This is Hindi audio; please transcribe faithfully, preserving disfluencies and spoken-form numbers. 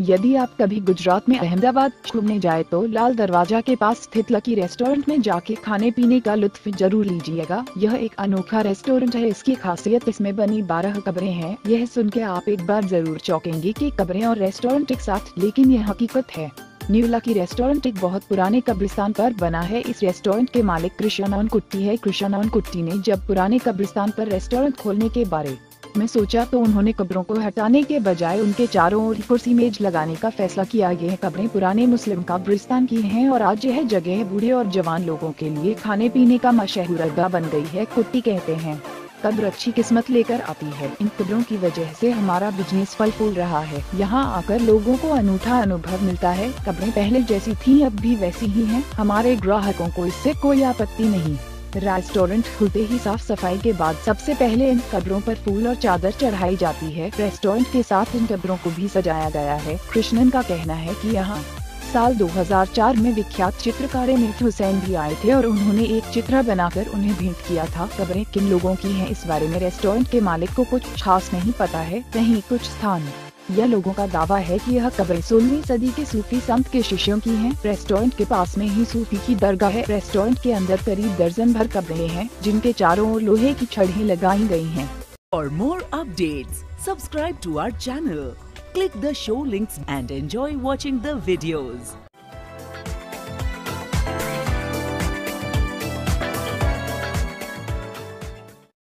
यदि आप कभी गुजरात में अहमदाबाद घूमने जाए तो लाल दरवाजा के पास स्थित लकी रेस्टोरेंट में जाके खाने पीने का लुत्फ जरूर लीजिएगा। यह एक अनोखा रेस्टोरेंट है। इसकी खासियत इसमें बनी बारह कब्रें हैं। यह सुन के आप एक बार जरूर चौंकेंगे कि कब्रें और रेस्टोरेंट एक साथ, लेकिन यह हकीकत है। न्यू लकी रेस्टोरेंट एक बहुत पुराने कब्रिस्तान पर बना है। इस रेस्टोरेंट के मालिक कृष्णन कुट्टी है। कृष्णन कुट्टी ने जब पुराने कब्रिस्तान पर रेस्टोरेंट खोलने के बारे में सोचा तो उन्होंने कब्रों को हटाने के बजाय उनके चारों ओर कुर्सी मेज लगाने का फैसला किया। यह कब्रें पुराने मुस्लिम कब्रिस्तान की हैं और आज यह जगह बूढ़े और जवान लोगों के लिए खाने पीने का मशहूर अड्डा बन गई है। कुट्टी कहते हैं, कब्र अच्छी किस्मत लेकर आती है। इन कब्रों की वजह से हमारा बिजनेस फल फूल रहा है। यहाँ आकर लोगों को अनूठा अनुभव मिलता है। कब्रें पहले जैसी थीं अब भी वैसी ही हैं। हमारे ग्राहकों को इससे कोई आपत्ति नहीं। रेस्टोरेंट खुलते ही साफ सफाई के बाद सबसे पहले इन कब्रों पर फूल और चादर चढ़ाई जाती है। रेस्टोरेंट के साथ इन कब्रों को भी सजाया गया है। कृष्णन का कहना है कि यहाँ साल दो हज़ार चार में विख्यात चित्रकार अमित हुसैन भी आए थे और उन्होंने एक चित्र बनाकर उन्हें भेंट किया था। कब्रें किन लोगों की हैं इस बारे में रेस्टोरेंट के मालिक को कुछ खास नहीं पता है। कहीं कुछ स्थान यह लोगों का दावा है कि यह कब्रें सोलहवीं सदी के सूफी संत के शिष्यों की हैं। रेस्टोरेंट के पास में ही सूफी की दरगाह है। रेस्टोरेंट के अंदर करीब दर्जन भर कब्रें हैं जिनके चारों ओर लोहे की छड़ें लगाई गई हैं। For more updates, subscribe to our channel, click the show links and enjoy watching the videos.